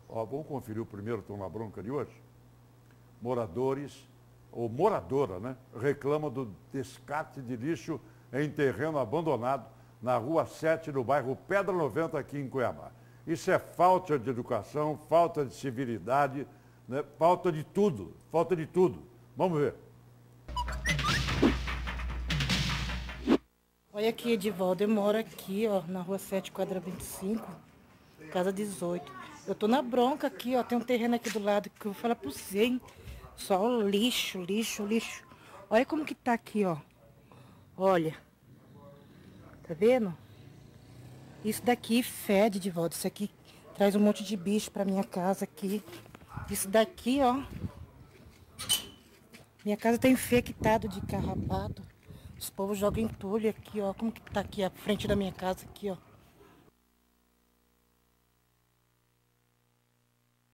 Ó, vamos conferir o primeiro Tom na Bronca de hoje? Moradores, ou moradora, né? Reclama do descarte de lixo em terreno abandonado na Rua 7, no bairro Pedra 90, aqui em Cuiabá. Isso é falta de educação, falta de civilidade, né? Falta de tudo, falta de tudo. Vamos ver. Olha aqui, Edivaldo, eu moro aqui, ó, na Rua 7, quadra 25, casa 18. Eu tô na bronca aqui, ó, tem um terreno aqui do lado que eu vou falar pra você, hein? Só lixo, lixo, lixo. Olha como que tá aqui, ó. Olha. Tá vendo? Isso daqui fede, Edivaldo. Isso aqui traz um monte de bicho pra minha casa aqui. Isso daqui, ó. Minha casa tá infectada de carrapato. Os povos jogam entulho aqui, ó. Como que tá aqui a frente da minha casa aqui, ó.